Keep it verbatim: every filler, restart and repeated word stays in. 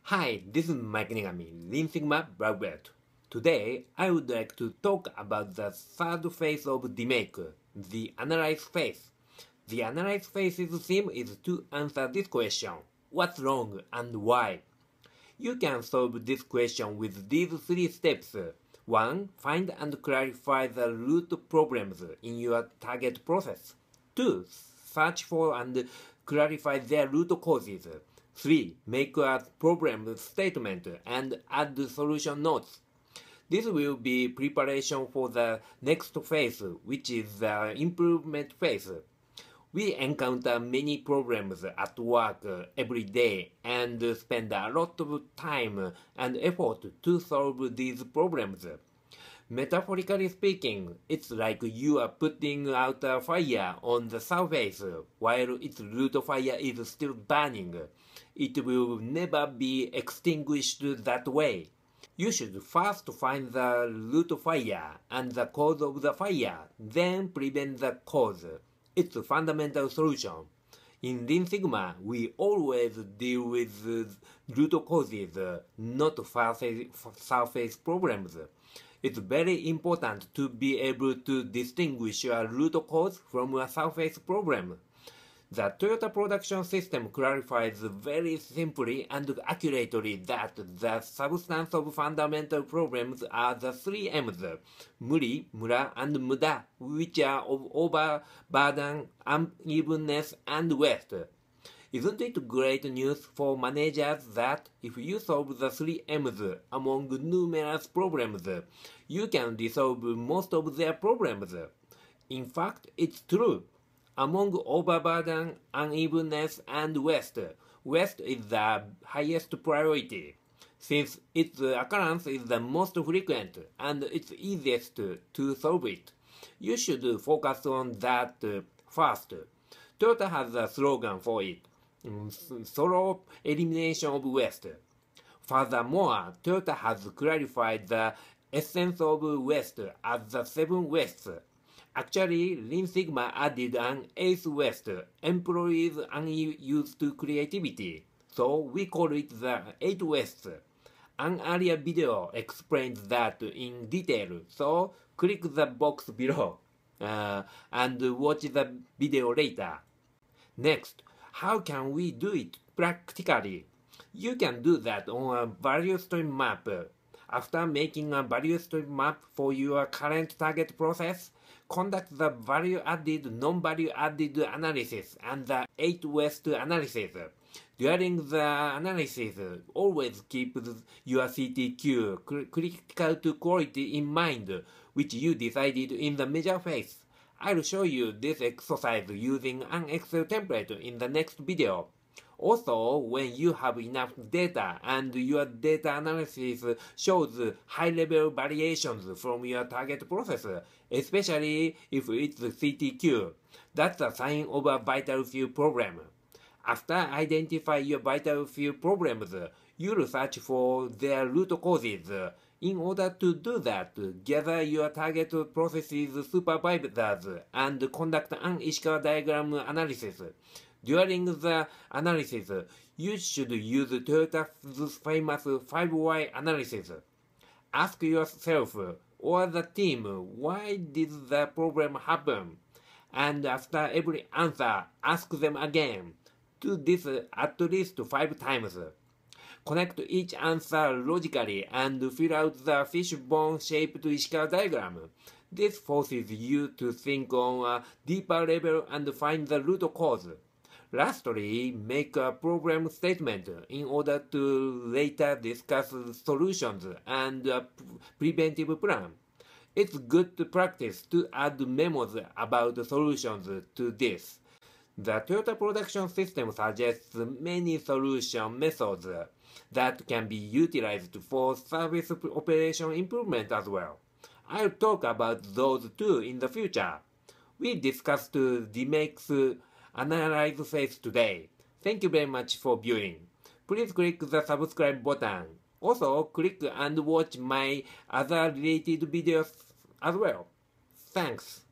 Hi, this is Mike Negami, Lean Sigma Black Belt. Today, I would like to talk about the third phase of D M A I C, the analyze phase. The analyze phase's theme is to answer this question: what's wrong and why? You can solve this question with these three steps. one. Find and clarify the root problems in your target process. two. Search for and clarify their root causes. three. Make a problem statement and add solution notes. This will be preparation for the next phase, which is the improvement phase. We encounter many problems at work every day and spend a lot of time and effort to solve these problems. Metaphorically speaking, it's like you are putting out a fire on the surface while its root fire is still burning. It will never be extinguished that way. You should first find the root fire and the cause of the fire, then prevent the cause. It's a fundamental solution. In Lean Sigma, we always deal with root causes, not surface problems. It's very important to be able to distinguish a root cause from a surface problem. The Toyota production system clarifies very simply and accurately that the substance of fundamental problems are the three M's, Muri, Mura and Muda, which are of overburden, unevenness and waste. Isn't it great news for managers that if you solve the three M's among numerous problems, you can resolve most of their problems? In fact, it's true. Among overburden, unevenness, and waste, waste is the highest priority, since its occurrence is the most frequent and it's easiest to solve it. You should focus on that first. Toyota has a slogan for it: thorough elimination of waste. Furthermore, Toyota has clarified the essence of waste as the seven wastes. Actually, Lean Sigma added an eighth waste, employees' unused creativity, so we call it the eight wastes. An earlier video explains that in detail, so click the box below uh, and watch the video later. Next, how can we do it practically? You can do that on a value stream map. After making a value stream map for your current target process, conduct the value-added, non-value-added analysis and the eight waste analysis. During the analysis, always keep your C T Q, critical to quality, in mind, which you decided in the measure phase. I'll show you this exercise using an Excel template in the next video. Also, when you have enough data and your data analysis shows high-level variations from your target process, especially if it's C T Q, that's a sign of a vital few problem. After identifying your vital few problems, you'll search for their root causes. In order to do that, gather your target process's supervisors and conduct an Ishikawa Diagram analysis. During the analysis, you should use Toyota's famous five why analysis. Ask yourself or the team, why did the problem happen? And after every answer, ask them again. Do this at least five times. Connect each answer logically and fill out the fishbone-shaped Ishikawa diagram. This forces you to think on a deeper level and find the root cause. Lastly, make a problem statement in order to later discuss solutions and a preventive plan. It's good practice to add memos about solutions to this. The Toyota production system suggests many solution methods that can be utilized for service operation improvement as well. I'll talk about those too in the future. We discussed D M A I C's analyze phase today. Thank you very much for viewing. Please click the subscribe button. Also, click and watch my other related videos as well. Thanks.